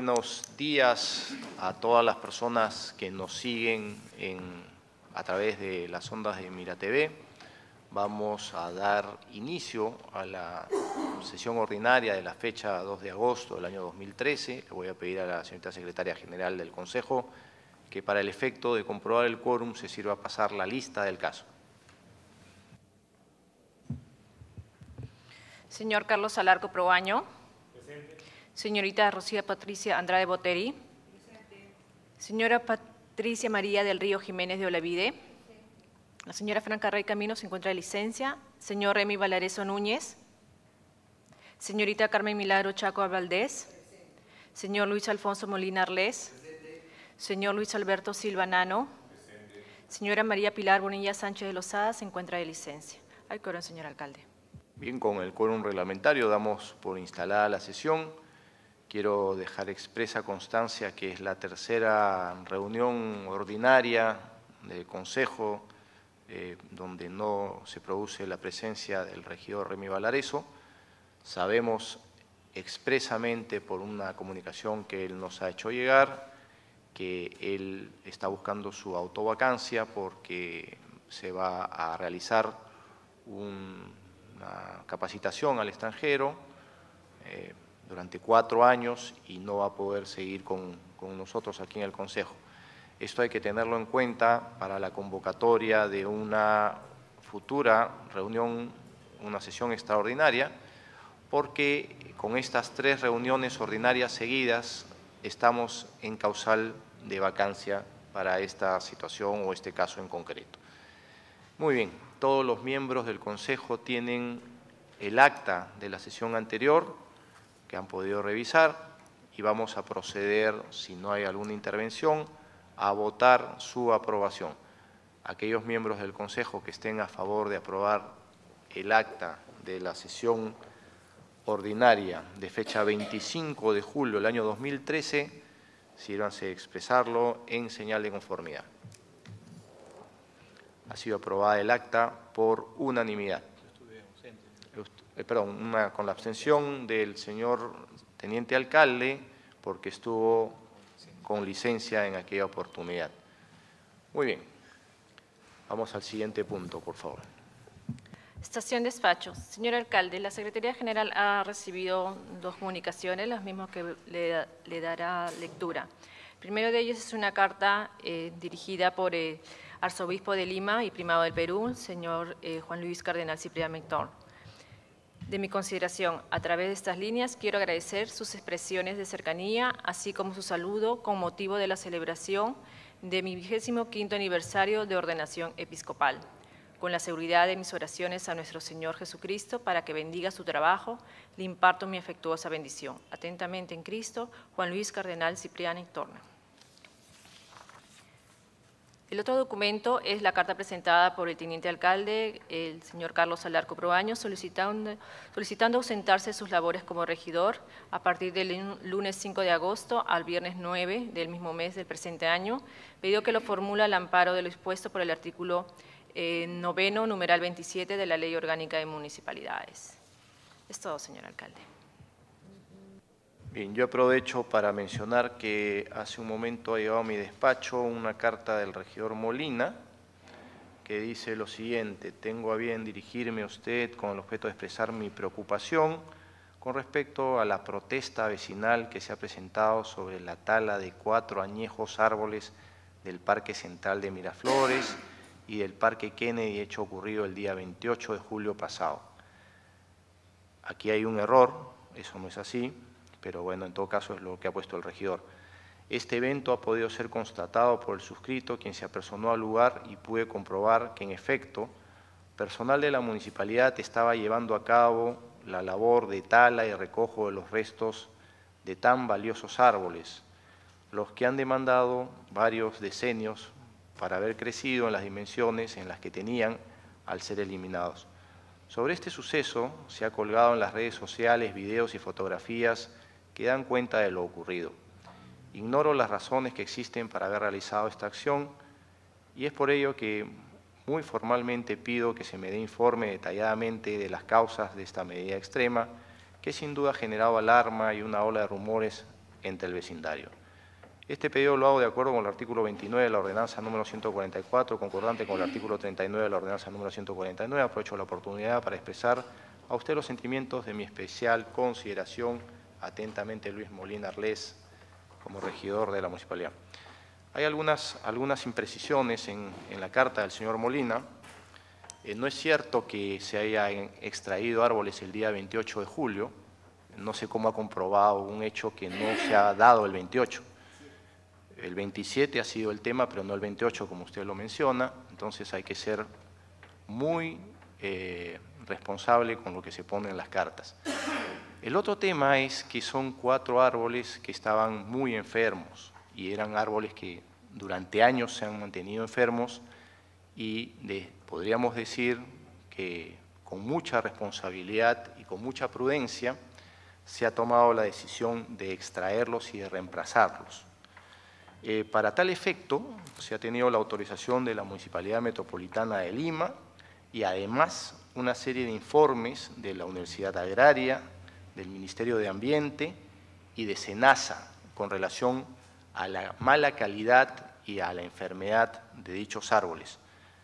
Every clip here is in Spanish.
buenos días a todas las personas que nos siguen a través de las ondas de Mira TV. Vamos a dar inicio a la sesión ordinaria de la fecha 2 de agosto del año 2013. Le voy a pedir a la señorita secretaria general del Consejo que para el efecto de comprobar el quórum se sirva a pasar la lista del caso. Señor Carlos Alarco Proaño. Presente. Señorita Rocía Patricia Andrade Boteri. Presente. Señora Patricia María del Río Jiménez de Olavide. Presente. La señora Franca Rey Camino se encuentra de licencia. Señor Remy Valareso Núñez. Señorita Carmen Milagro Chaco Valdés. Presente. Señor Luis Alfonso Molina Arlés. Presente. Señor Luis Alberto Silva Nano. Presente. Señora María Pilar Bonilla Sánchez de Lozada se encuentra de licencia. Hay quórum, señor alcalde. Bien, con el quórum reglamentario damos por instalada la sesión. Quiero dejar expresa constancia que es la tercera reunión ordinaria del Consejo donde no se produce la presencia del regidor Remy Valareso. Sabemos expresamente por una comunicación que él nos ha hecho llegar que él está buscando su autovacancia porque se va a realizar una capacitación al extranjero durante 4 años y no va a poder seguir con nosotros aquí en el Consejo. Esto hay que tenerlo en cuenta para la convocatoria de una futura reunión, una sesión extraordinaria, porque con estas 3 reuniones ordinarias seguidas estamos en causal de vacancia para esta situación o este caso en concreto. Muy bien, todos los miembros del Consejo tienen el acta de la sesión anterior que han podido revisar y vamos a proceder, si no hay alguna intervención, a votar su aprobación. Aquellos miembros del Consejo que estén a favor de aprobar el acta de la sesión ordinaria de fecha 25 de julio del año 2013, sírvanse a expresarlo en señal de conformidad. Ha sido aprobada el acta por unanimidad. Con la abstención del señor teniente alcalde, porque estuvo con licencia en aquella oportunidad. Muy bien. Vamos al siguiente punto, por favor. Estación despachos. Señor alcalde, la Secretaría General ha recibido 2 comunicaciones, las mismas que le dará lectura. El primero de ellos es una carta dirigida por Arzobispo de Lima y Primado del Perú, señor Juan Luis Cardenal Ciprián Mentor. De mi consideración, a través de estas líneas quiero agradecer sus expresiones de cercanía, así como su saludo con motivo de la celebración de mi 25º aniversario de ordenación episcopal. Con la seguridad de mis oraciones a nuestro Señor Jesucristo para que bendiga su trabajo, le imparto mi afectuosa bendición. Atentamente en Cristo, Juan Luis Cardenal Ciprián Mentor. El otro documento es la carta presentada por el teniente alcalde, el señor Carlos Alarco Proaño, solicitando ausentarse de sus labores como regidor a partir del lunes 5 de agosto al viernes 9 del mismo mes del presente año, pedido que lo formula al amparo de lo expuesto por el artículo 9, numeral 27 de la Ley Orgánica de Municipalidades. Es todo, señor alcalde. Bien, yo aprovecho para mencionar que hace un momento ha llegado a mi despacho una carta del regidor Molina que dice lo siguiente: tengo a bien dirigirme a usted con el objeto de expresar mi preocupación con respecto a la protesta vecinal que se ha presentado sobre la tala de 4 añejos árboles del Parque Central de Miraflores y del Parque Kennedy, hecho ocurrido el día 28 de julio pasado. Aquí hay un error, eso no es así, pero bueno, en todo caso es lo que ha puesto el regidor. Este evento ha podido ser constatado por el suscrito, quien se apersonó al lugar y pude comprobar que en efecto, personal de la municipalidad estaba llevando a cabo la labor de tala y recojo de los restos de tan valiosos árboles, los que han demandado varios decenios para haber crecido en las dimensiones en las que tenían al ser eliminados. Sobre este suceso se ha colgado en las redes sociales videos y fotografías que dan cuenta de lo ocurrido. Ignoro las razones que existen para haber realizado esta acción y es por ello que muy formalmente pido que se me dé informe detalladamente de las causas de esta medida extrema que sin duda ha generado alarma y una ola de rumores entre el vecindario. Este pedido lo hago de acuerdo con el artículo 29 de la ordenanza número 144, concordante con el artículo 39 de la ordenanza número 149. Aprovecho la oportunidad para expresar a usted los sentimientos de mi especial consideración. Atentamente, Luis Molina Arlés, como regidor de la municipalidad. Hay algunas imprecisiones en la carta del señor Molina. No es cierto que se hayan extraído árboles el día 28 de julio. No sé cómo ha comprobado un hecho que no se ha dado el 28. El 27 ha sido el tema, pero no el 28, como usted lo menciona. Entonces hay que ser muy responsable con lo que se pone en las cartas. El otro tema es que son 4 árboles que estaban muy enfermos y eran árboles que durante años se han mantenido enfermos y podríamos decir que con mucha responsabilidad y con mucha prudencia se ha tomado la decisión de extraerlos y de reemplazarlos. Para tal efecto, se ha tenido la autorización de la Municipalidad Metropolitana de Lima y además una serie de informes de la Universidad Agraria, del Ministerio de Ambiente y de SENASA con relación a la mala calidad y a la enfermedad de dichos árboles.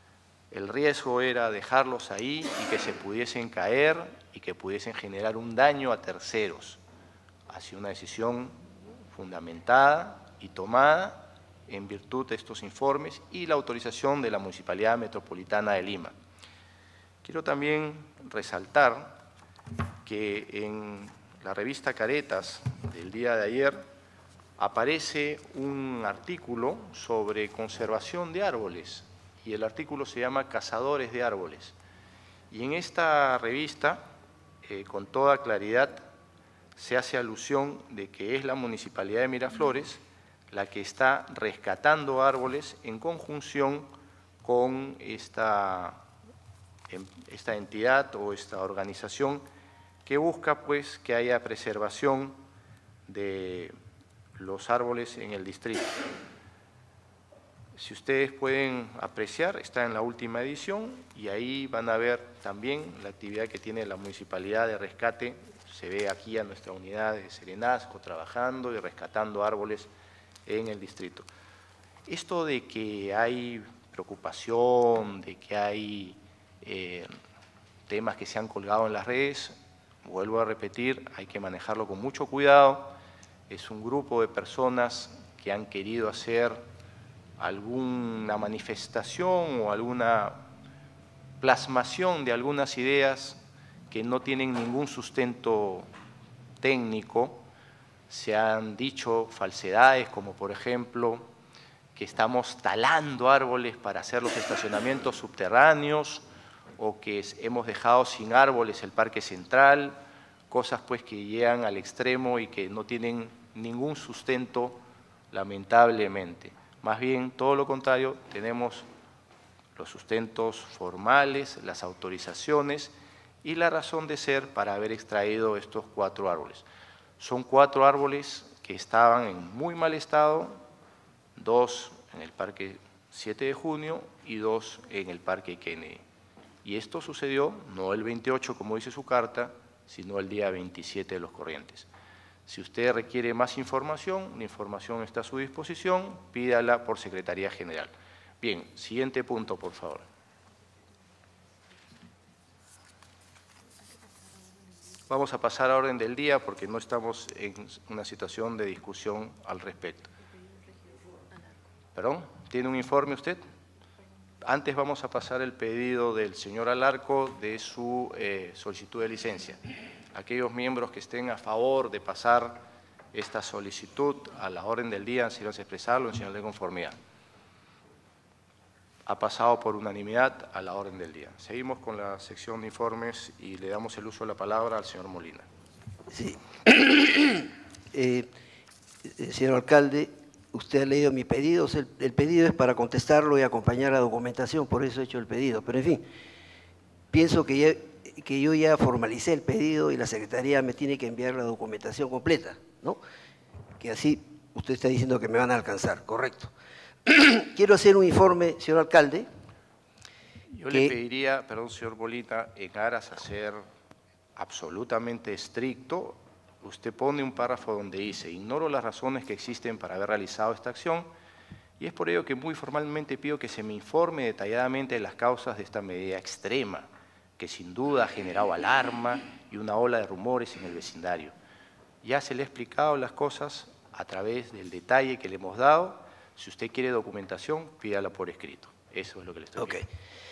El riesgo era dejarlos ahí y que se pudiesen caer y que pudiesen generar un daño a terceros. Ha sido una decisión fundamentada y tomada en virtud de estos informes y la autorización de la Municipalidad Metropolitana de Lima. Quiero también resaltar que en la revista Caretas del día de ayer aparece un artículo sobre conservación de árboles y el artículo se llama Cazadores de árboles. Y en esta revista, con toda claridad, se hace alusión de que es la Municipalidad de Miraflores la que está rescatando árboles en conjunción con esta entidad o esta organización que busca pues que haya preservación de los árboles en el distrito. Si ustedes pueden apreciar, está en la última edición y ahí van a ver también la actividad que tiene la Municipalidad de Rescate. Se ve aquí a nuestra unidad de Serenazgo trabajando y rescatando árboles en el distrito. Esto de que hay preocupación, de que hay temas que se han colgado en las redes, vuelvo a repetir, hay que manejarlo con mucho cuidado. Es un grupo de personas que han querido hacer alguna manifestación o alguna plasmación de algunas ideas que no tienen ningún sustento técnico. Se han dicho falsedades como, por ejemplo, que estamos talando árboles para hacer los estacionamientos subterráneos o que hemos dejado sin árboles el Parque Central, cosas pues que llegan al extremo y que no tienen ningún sustento, lamentablemente. Más bien, todo lo contrario, tenemos los sustentos formales, las autorizaciones y la razón de ser para haber extraído estos 4 árboles. Son 4 árboles que estaban en muy mal estado, 2 en el Parque 7 de Junio y 2 en el Parque Kennedy. Y esto sucedió no el 28, como dice su carta, sino el día 27 de los corrientes. Si usted requiere más información, la información está a su disposición, pídala por Secretaría General. Bien, siguiente punto, por favor. Vamos a pasar a orden del día porque no estamos en una situación de discusión al respecto. ¿Perdón? ¿Tiene un informe usted? Antes vamos a pasar el pedido del señor Alarco de su solicitud de licencia. Aquellos miembros que estén a favor de pasar esta solicitud a la orden del día, si vas a expresarlo en señal de conformidad. Ha pasado por unanimidad a la orden del día. Seguimos con la sección de informes y le damos el uso de la palabra al señor Molina. Sí. Señor alcalde, usted ha leído mi pedido. El pedido es para contestarlo y acompañar la documentación, por eso he hecho el pedido. Pero en fin, pienso que yo ya formalicé el pedido y la Secretaría me tiene que enviar la documentación completa, ¿no? Que así usted está diciendo que me van a alcanzar, correcto. Quiero hacer un informe, señor alcalde. Yo le pediría, perdón, señor Molina, en aras a ser absolutamente estricto, usted pone un párrafo donde dice: ignoro las razones que existen para haber realizado esta acción, y es por ello que muy formalmente pido que se me informe detalladamente de las causas de esta medida extrema, que sin duda ha generado alarma y una ola de rumores en el vecindario. Ya se le ha explicado las cosas a través del detalle que le hemos dado. Si usted quiere documentación, pídala por escrito. Eso es lo que le estoy pidiendo.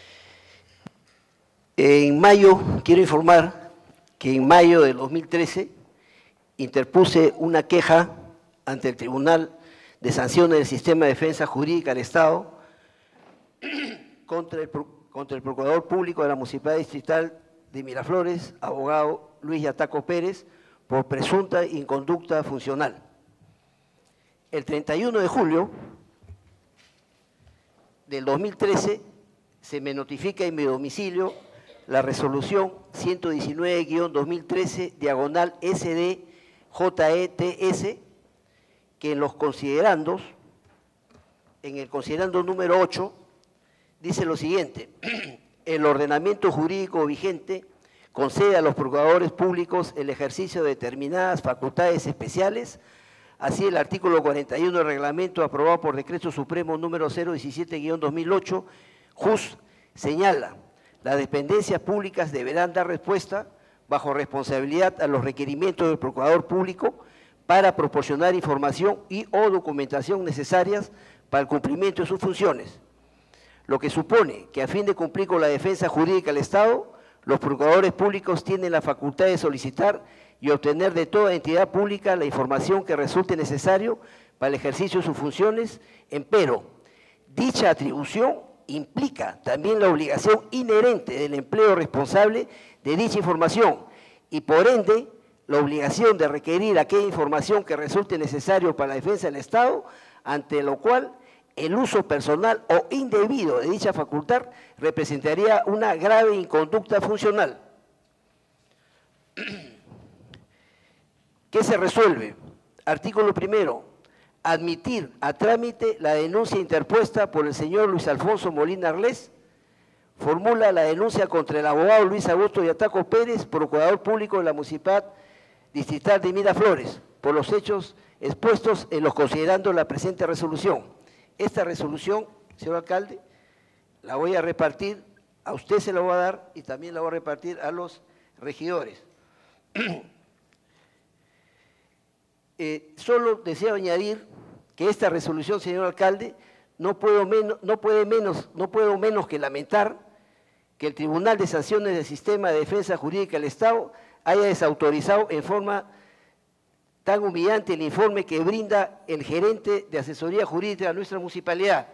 En mayo, quiero informar que en mayo del 2013 interpuse una queja ante el Tribunal de Sanciones del Sistema de Defensa Jurídica del Estado contra el Procurador Público de la Municipalidad Distrital de Miraflores, abogado Luis Yataco Pérez, por presunta inconducta funcional. El 31 de julio del 2013 se me notifica en mi domicilio la resolución 119-2013/SD-JETS, que en los considerandos, en el considerando número 8, dice lo siguiente: el ordenamiento jurídico vigente concede a los procuradores públicos el ejercicio de determinadas facultades especiales. Así, el artículo 41 del reglamento aprobado por Decreto Supremo número 017-2008, JUS, señala: las dependencias públicas deberán dar respuesta bajo responsabilidad a los requerimientos del procurador público para proporcionar información y o documentación necesarias para el cumplimiento de sus funciones, lo que supone que a fin de cumplir con la defensa jurídica del Estado, los procuradores públicos tienen la facultad de solicitar y obtener de toda entidad pública la información que resulte necesario para el ejercicio de sus funciones, empero dicha atribución implica también la obligación inherente del empleo responsable de dicha información y, por ende, la obligación de requerir aquella información que resulte necesario para la defensa del Estado, ante lo cual el uso personal o indebido de dicha facultad representaría una grave inconducta funcional. ¿Qué se resuelve? Artículo primero: admitir a trámite la denuncia interpuesta por el señor Luis Alfonso Molina Arlés. Formula la denuncia contra el abogado Luis Augusto Yataco Pérez, procurador público de la Municipalidad Distrital de Miraflores, por los hechos expuestos en los considerando la presente resolución. Esta resolución, señor alcalde, la voy a repartir, a usted se la voy a dar y también la voy a repartir a los regidores. Solo deseo añadir que esta resolución, señor alcalde, no puedo menos que lamentar que el Tribunal de Sanciones del Sistema de Defensa Jurídica del Estado haya desautorizado en forma tan humillante el informe que brinda el gerente de asesoría jurídica de nuestra municipalidad.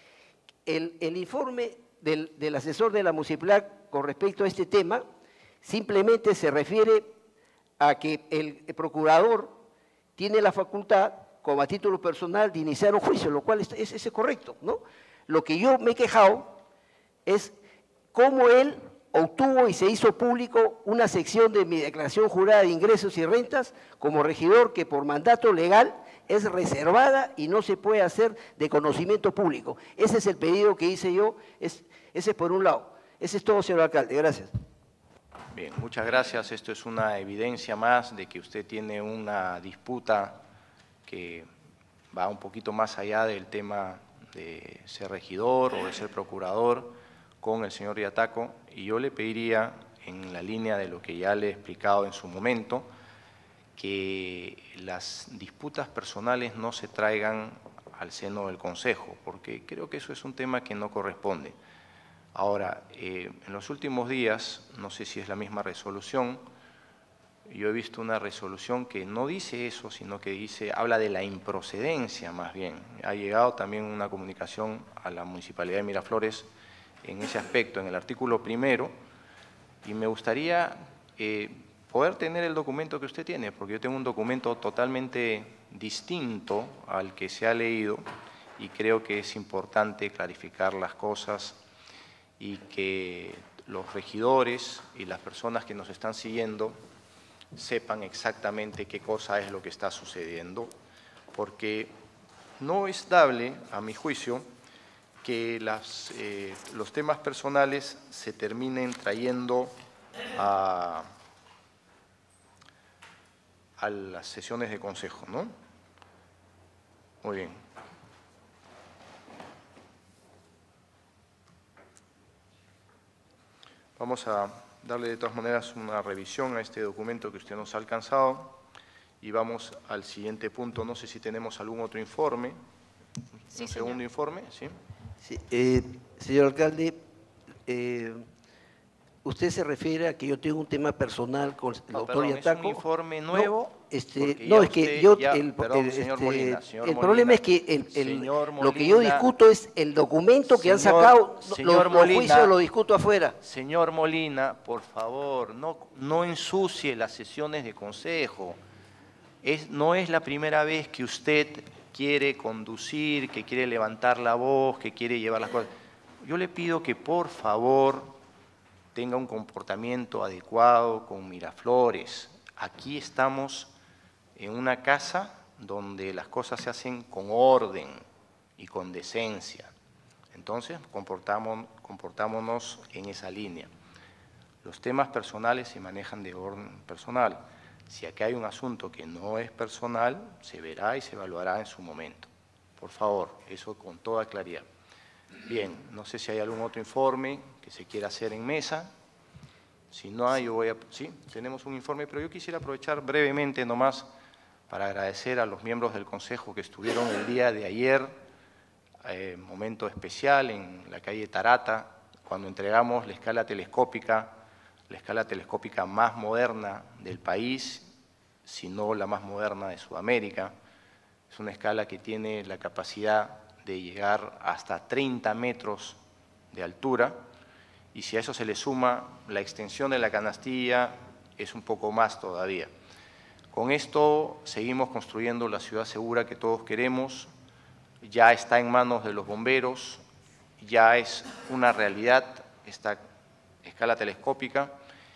El informe del asesor de la municipalidad con respecto a este tema simplemente se refiere a que el procurador tiene la facultad, como a título personal, de iniciar un juicio, lo cual es correcto, ¿no? Lo que yo me he quejado es cómo él obtuvo y se hizo público una sección de mi declaración jurada de ingresos y rentas como regidor que por mandato legal es reservada y no se puede hacer de conocimiento público. Ese es el pedido que hice yo, ese es por un lado. Ese es todo, señor alcalde. Gracias. Bien, muchas gracias. Esto es una evidencia más de que usted tiene una disputa que va un poquito más allá del tema de ser regidor o de ser procurador con el señor Yataco, y yo le pediría, en la línea de lo que ya le he explicado en su momento, que las disputas personales no se traigan al seno del Consejo, porque creo que eso es un tema que no corresponde. Ahora, en los últimos días, no sé si es la misma resolución, yo he visto una resolución que no dice eso, sino que habla de la improcedencia más bien. Ha llegado también una comunicación a la Municipalidad de Miraflores en ese aspecto, en el artículo primero, y me gustaría poder tener el documento que usted tiene, porque yo tengo un documento totalmente distinto al que se ha leído y creo que es importante clarificar las cosas y que los regidores y las personas que nos están siguiendo sepan exactamente qué cosa es lo que está sucediendo, porque no es dable, a mi juicio, que los temas personales se terminen trayendo a a las sesiones de consejo, ¿no? Muy bien. Vamos a darle de todas maneras una revisión a este documento que usted nos ha alcanzado y vamos al siguiente punto. No sé si tenemos algún otro informe. Sí, ¿Un segundo informe? Sí. Sí, señor alcalde, usted se refiere a que yo tengo un tema personal con el doctor Yataco. ¿Es un informe nuevo? No, es que yo, el problema es que lo que yo discuto es el documento que han sacado, los juicios lo discuto afuera. Señor Molina, por favor, no ensucie las sesiones de consejo. No es la primera vez que usted quiere conducir, que quiere levantar la voz, que quiere llevar las cosas. Yo le pido que por favor tenga un comportamiento adecuado con Miraflores. Aquí estamos en una casa donde las cosas se hacen con orden y con decencia. Entonces, comportámonos en esa línea. Los temas personales se manejan de orden personal. Si aquí hay un asunto que no es personal, se verá y se evaluará en su momento. Por favor, eso con toda claridad. Bien, no sé si hay algún otro informe que se quiera hacer en mesa. Si no hay, sí, tenemos un informe, pero yo quisiera aprovechar brevemente nomás para agradecer a los miembros del Consejo que estuvieron el día de ayer, momento especial en la calle Tarata, cuando entregamos la escala telescópica más moderna del país, si no la más moderna de Sudamérica. Es una escala que tiene la capacidad de llegar hasta 30 metros de altura, y si a eso se le suma la extensión de la canastilla, es un poco más todavía. Con esto seguimos construyendo la ciudad segura que todos queremos, ya está en manos de los bomberos, ya es una realidad esta escala telescópica,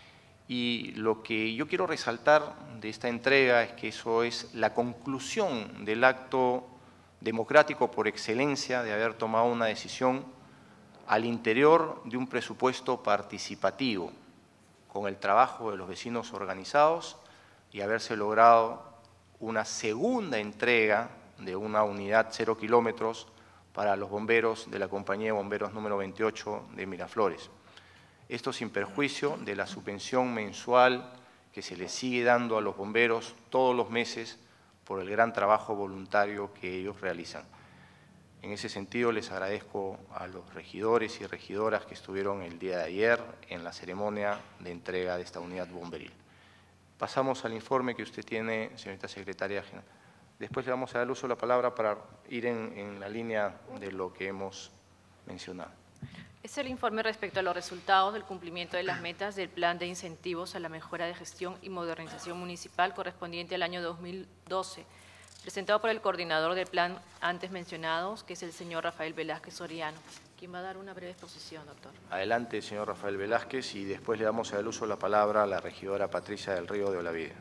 y lo que yo quiero resaltar de esta entrega es que eso es la conclusión del acto democrático por excelencia de haber tomado una decisión al interior de un presupuesto participativo, con el trabajo de los vecinos organizados y haberse logrado una segunda entrega de una unidad 0 kilómetros para los bomberos de la Compañía de Bomberos número 28 de Miraflores. Esto sin perjuicio de la subvención mensual que se les sigue dando a los bomberos todos los meses por el gran trabajo voluntario que ellos realizan. En ese sentido, les agradezco a los regidores y regidoras que estuvieron el día de ayer en la ceremonia de entrega de esta unidad bomberil. Pasamos al informe que usted tiene, señorita secretaria general. Después le vamos a dar uso de la palabra para ir en la línea de lo que hemos mencionado. Es el informe respecto a los resultados del cumplimiento de las metas del Plan de Incentivos a la Mejora de Gestión y Modernización Municipal correspondiente al año 2012, presentado por el coordinador del plan antes mencionados, que es el señor Rafael Velázquez Soriano, quien va a dar una breve exposición, doctor. Adelante, señor Rafael Velázquez, y después le damos el uso de la palabra a la regidora Patricia del Río de Olavide.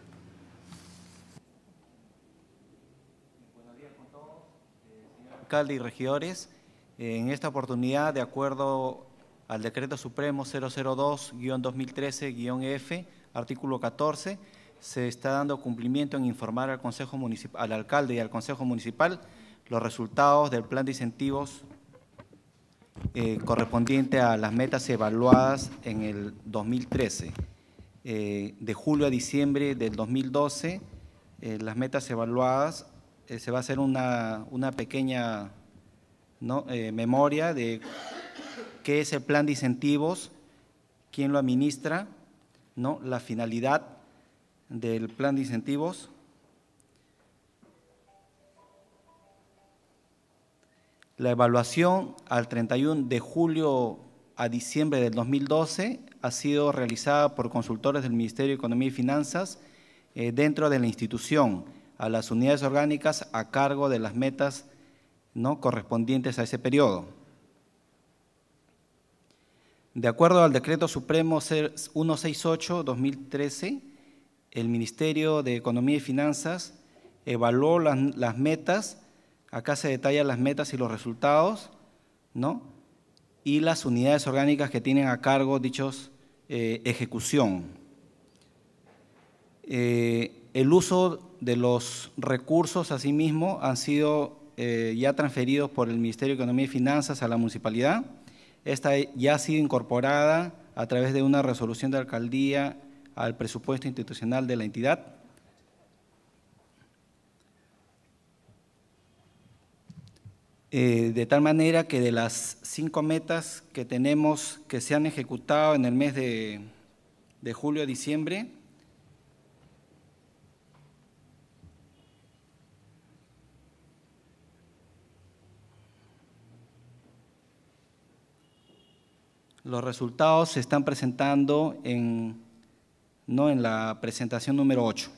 Buenos días con todos, señor alcalde y regidores. En esta oportunidad, de acuerdo al Decreto Supremo 002-2013-F, artículo 14, se está dando cumplimiento en informar al Consejo Municipal, al alcalde y al Consejo Municipal los resultados del plan de incentivos correspondiente a las metas evaluadas en el 2013. De julio a diciembre del 2012, las metas evaluadas, se va a hacer una pequeña memoria de qué es el plan de incentivos, quién lo administra, la finalidad del plan de incentivos, la evaluación al 31 de julio a diciembre del 2012 ha sido realizada por consultores del Ministerio de Economía y Finanzas dentro de la institución a las unidades orgánicas a cargo de las metas correspondientes a ese periodo. De acuerdo al Decreto Supremo 168-2013, el Ministerio de Economía y Finanzas evaluó las metas, acá se detallan las metas y los resultados, y las unidades orgánicas que tienen a cargo dichos ejecución. El El uso de los recursos, asimismo, han sido ya transferidos por el Ministerio de Economía y Finanzas a la municipalidad. Esta ya ha sido incorporada a través de una resolución de alcaldía al presupuesto institucional de la entidad. De tal manera que de las 5 metas que tenemos que se han ejecutado en el mes de julio a diciembre, los resultados se están presentando en la presentación número 8.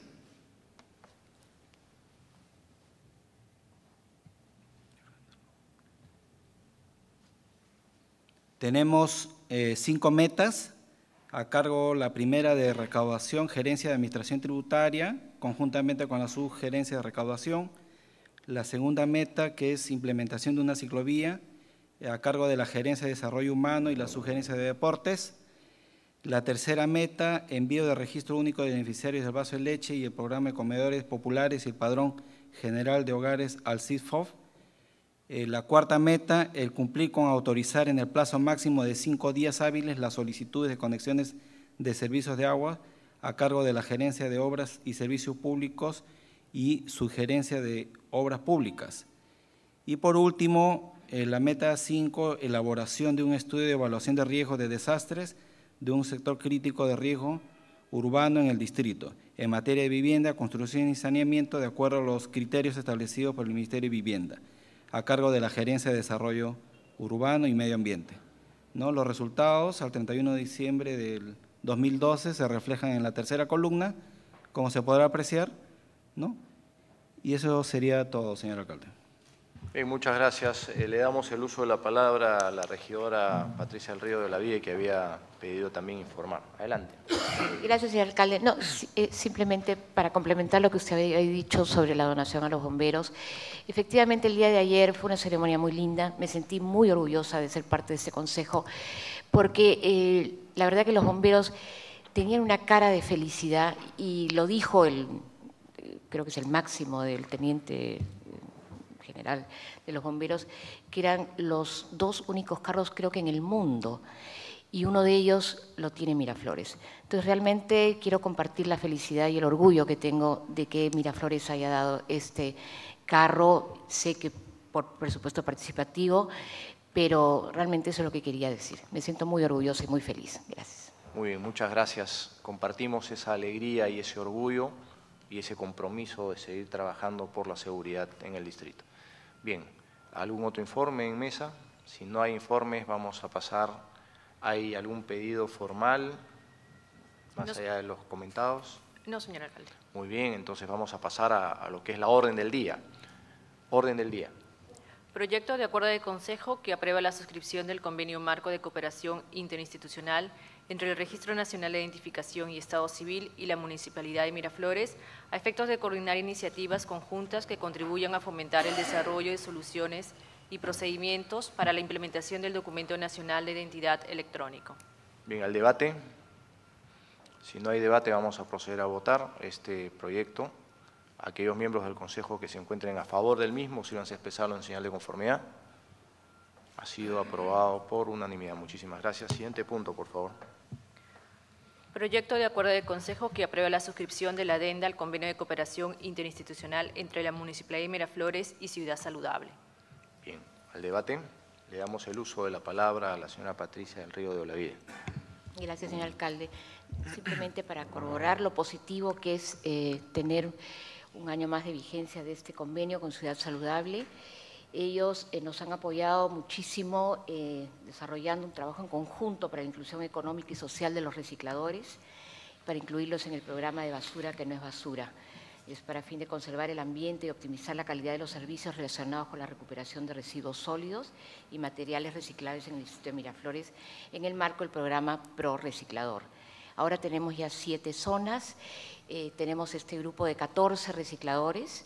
Tenemos 5 metas a cargo, la primera de recaudación, gerencia de administración tributaria, conjuntamente con la subgerencia de recaudación. La segunda meta, que es implementación de una ciclovía, a cargo de la gerencia de desarrollo humano y la subgerencia de deportes. La tercera meta, envío de registro único de beneficiarios del vaso de leche y el programa de comedores populares y el padrón general de hogares al CISFOF. La cuarta meta, el cumplir con autorizar en el plazo máximo de 5 días hábiles las solicitudes de conexiones de servicios de agua a cargo de la Gerencia de Obras y Servicios Públicos y Subgerencia de Obras Públicas. Y por último, la meta 5, elaboración de un estudio de evaluación de riesgos de desastres de un sector crítico de riesgo urbano en el distrito, en materia de vivienda, construcción y saneamiento, de acuerdo a los criterios establecidos por el Ministerio de Vivienda, a cargo de la Gerencia de Desarrollo Urbano y Medio Ambiente. Los resultados al 31 de diciembre del 2012 se reflejan en la tercera columna, como se podrá apreciar, y eso sería todo, señor alcalde. Bien, muchas gracias. Le damos el uso de la palabra a la regidora Patricia del Río de Olavide, que había pedido también informar. Adelante. Gracias, señor alcalde. No, simplemente para complementar lo que usted había dicho sobre la donación a los bomberos. Efectivamente, el día de ayer fue una ceremonia muy linda. Me sentí muy orgullosa de ser parte de este consejo, porque la verdad que los bomberos tenían una cara de felicidad, y lo dijo creo que es el máximo del teniente general de los bomberos, que eran los 2 únicos carros, creo que en el mundo, y uno de ellos lo tiene Miraflores. Entonces, realmente quiero compartir la felicidad y el orgullo que tengo de que Miraflores haya dado este carro. Sé que por presupuesto participativo, pero realmente eso es lo que quería decir. Me siento muy orgullosa y muy feliz. Gracias. Muy bien, muchas gracias. Compartimos esa alegría y ese orgullo y ese compromiso de seguir trabajando por la seguridad en el distrito. Bien, ¿algún otro informe en mesa? Si no hay informes, vamos a pasar. ¿Hay algún pedido formal, más allá de los comentados? No, señor alcalde. Muy bien, entonces vamos a pasar a lo que es la orden del día. Orden del día. Proyecto de acuerdo de consejo que aprueba la suscripción del convenio marco de cooperación interinstitucional entre el Registro Nacional de Identificación y Estado Civil y la Municipalidad de Miraflores a efectos de coordinar iniciativas conjuntas que contribuyan a fomentar el desarrollo de soluciones y procedimientos para la implementación del Documento Nacional de Identidad Electrónico. Bien, al debate. Si no hay debate, vamos a proceder a votar este proyecto. Aquellos miembros del Consejo que se encuentren a favor del mismo, sírvanse a expresarlo en señal de conformidad. Ha sido aprobado por unanimidad. Muchísimas gracias. Siguiente punto, por favor. Proyecto de acuerdo de consejo que aprueba la suscripción de la adenda al convenio de cooperación interinstitucional entre la Municipalidad de Miraflores y Ciudad Saludable. Bien, al debate le damos el uso de la palabra a la señora Patricia del Río de Olavide. Gracias, señor alcalde. Simplemente para corroborar lo positivo que es tener un año más de vigencia de este convenio con Ciudad Saludable. Ellos nos han apoyado muchísimo desarrollando un trabajo en conjunto para la inclusión económica y social de los recicladores, para incluirlos en el programa de basura que no es basura. Es para fin de conservar el ambiente y optimizar la calidad de los servicios relacionados con la recuperación de residuos sólidos y materiales reciclables en el distrito de Miraflores, en el marco del programa Pro Reciclador. Ahora tenemos ya 7 zonas, tenemos este grupo de 14 recicladores,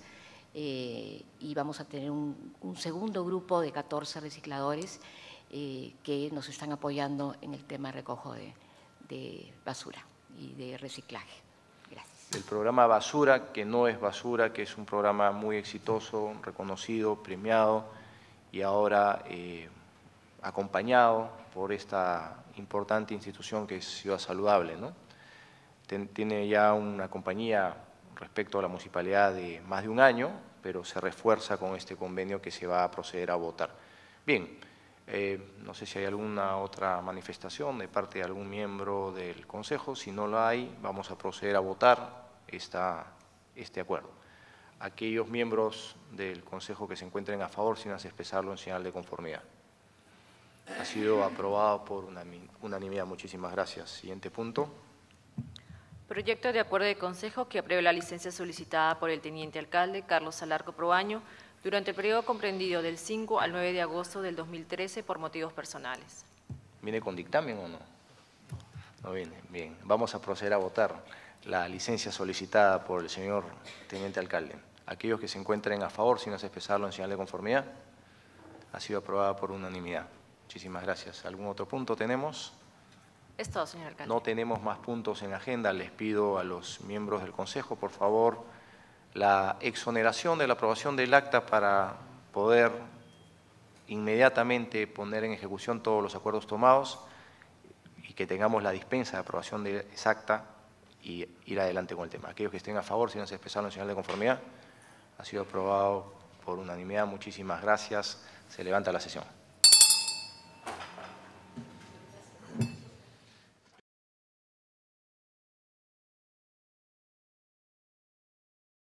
y vamos a tener un segundo grupo de 14 recicladores que nos están apoyando en el tema de recojo de basura y de reciclaje. Gracias. del programa Basura, que no es basura, que es un programa muy exitoso, reconocido, premiado y ahora acompañado por esta importante institución que es Ciudad Saludable, ¿no? Tiene ya una compañía respecto a la municipalidad de más de un año, pero se refuerza con este convenio que se va a proceder a votar. Bien, no sé si hay alguna otra manifestación de parte de algún miembro del Consejo. Si no lo hay, vamos a proceder a votar este acuerdo. Aquellos miembros del Consejo que se encuentren a favor, sin expresarlo en señal de conformidad. Ha sido aprobado por unanimidad. Muchísimas gracias. Siguiente punto. Proyecto de acuerdo de Consejo que apruebe la licencia solicitada por el Teniente Alcalde Carlos Alarco Proaño durante el periodo comprendido del 5 al 9 de agosto del 2013 por motivos personales. ¿Viene con dictamen o no? No viene. Bien, vamos a proceder a votar la licencia solicitada por el señor Teniente Alcalde. Aquellos que se encuentren a favor, sin expresarlo en señal de conformidad, ha sido aprobada por unanimidad. Muchísimas gracias. ¿Algún otro punto tenemos? Es todo, señor alcalde. No tenemos más puntos en agenda. Les pido a los miembros del Consejo, por favor, la exoneración de la aprobación del acta para poder inmediatamente poner en ejecución todos los acuerdos tomados y que tengamos la dispensa de aprobación de esa acta y ir adelante con el tema. Aquellos que estén a favor, si no se expresaron en señal de conformidad, ha sido aprobado por unanimidad. Muchísimas gracias. Se levanta la sesión.